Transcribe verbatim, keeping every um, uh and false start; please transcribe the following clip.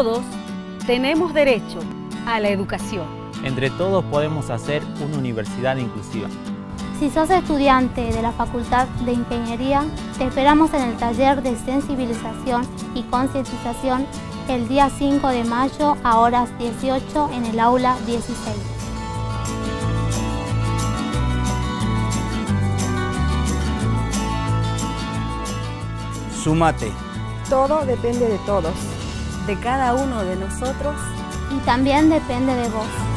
Todos tenemos derecho a la educación. Entre todos podemos hacer una universidad inclusiva. Si sos estudiante de la Facultad de Ingeniería, te esperamos en el taller de sensibilización y concientización el día cinco de mayo a horas dieciocho en el aula dieciséis. Súmate. Todo depende de todos. De cada uno de nosotros. Y también depende de vos.